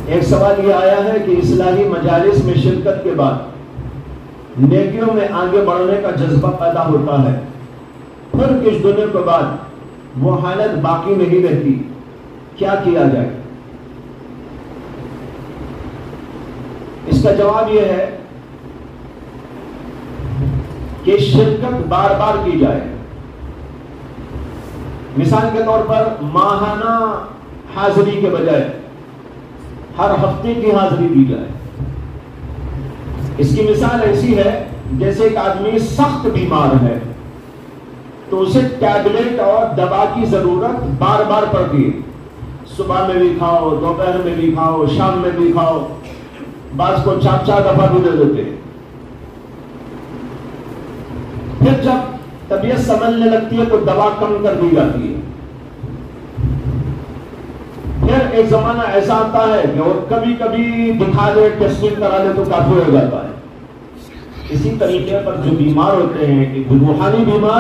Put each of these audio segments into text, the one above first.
ایک سوال یہ آیا ہے کہ اصلاحی مجالس میں شرکت کے بعد نیکیوں میں آگے بڑھنے کا جذبہ پیدا ہوتا ہے، پھر کچھ دنوں کے بعد وہ حالت باقی نہیں رہتی، کیا کیا جائے؟ اس کا جواب یہ ہے کہ شرکت بار بار کی جائے۔ مثال کے طور پر ماہانہ حاضری کے بجائے ہر ہفتے کی حاضری دی جائے۔ اس کی مثال ایسی ہے جیسے ایک آدمی سخت بیمار ہے تو اسے ٹیبلٹ اور دوا کی ضرورت بار بار پڑتی ہے، صبح میں بھی کھاؤ، دوپہر میں بھی کھاؤ، شام میں بھی کھاؤ، بعض کو 4 دفعہ بھی دے دیتے۔ پھر جب طبیعت سنبھلنے لگتی ہے تو دوا کم کر دی جاتی ہے۔ پھر ایک زمانہ ایسا آتا ہے کہ وہ کبھی کبھی دکھا دے، ٹیسٹنگ کرا لے تو کافی ہو جاتا ہے۔ اسی طریقے پر جو بیمار ہوتے ہیں کہ روحانی بیمار،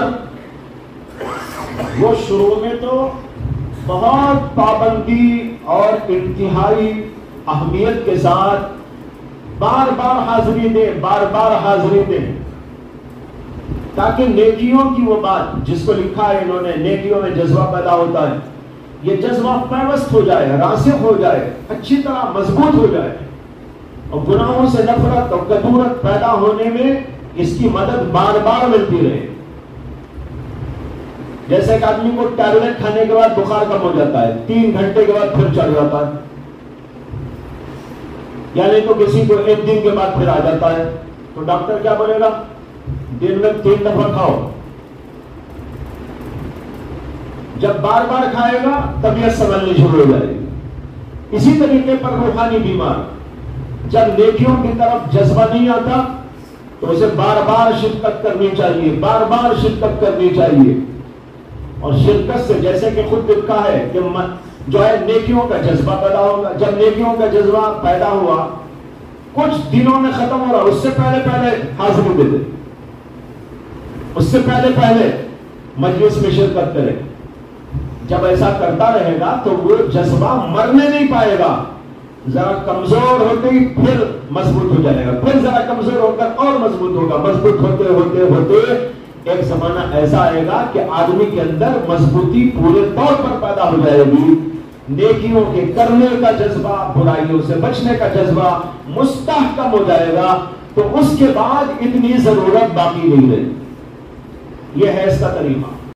وہ شروع میں تو بہت پابندی اور انتہائی اہمیت کے ساتھ بار بار حاضری دیں، بار بار حاضری دیں، تاکہ نیکیوں کی وہ بات جس کو لکھا ہے انہوں نے، نیکیوں میں جذبہ پیدا ہوتا ہے، یہ جذبہ پیوست ہو جائے، راسخ ہو جائے، اچھی طرح مضبوط ہو جائے، اور گناہوں سے نفرت اور کدورت پیدا ہونے میں اس کی مدد بار بار ملتی رہے۔ جیسے ایک آدمی کو ٹیبلٹ کھانے کے بعد بخار کم ہو جاتا ہے، 3 گھنٹے کے بعد پھر چڑھ جاتا ہے، یعنی تو کسی کو 1 دن کے بعد پھر آ جاتا ہے، تو ڈاکٹر کیا بولے گا؟ دن میں 3 دفعہ کھاؤ۔ جب بار بار کھائے گا طبیعت سنبھلنی شروع ہو جائے گی۔ اسی طریقے پر روحانی بیمار جب نیکیوں کی طرف جذبہ نہیں آتا تو اسے بار بار شرکت کرنی چاہیے، بار بار شرکت کرنی چاہیے۔ اور شرکت سے جیسے کہ خود لکھا ہے کہ جو ہے نیکیوں کا جذبہ پیدا ہوگا۔ جب نیکیوں کا جذبہ پیدا ہوا، کچھ دنوں میں ختم ہو رہا، اس سے پہلے حاضری دے دے، اس سے پہلے مجلس میں شرکت کرے۔ جب ایسا کرتا رہے گا تو وہ جذبہ مرنے نہیں پائے گا، ذرا کمزور ہوتے ہی پھر مضبوط ہو جائے گا، پھر ذرا کمزور ہو کر اور مضبوط ہوگا، مضبوط ہوتے ہوتے ہوتے ایک زمانہ ایسا آئے گا کہ آدمی کے اندر مضبوطی پورے طور پر پیدا ہو جائے گی، نیکیوں کے کرنے کا جذبہ، برائیوں سے بچنے کا جذبہ مستحکم ہو جائے گا، تو اس کے بعد اتنی ضرورت باقی نہیں رہے۔ یہ ہے اس کا طریقہ۔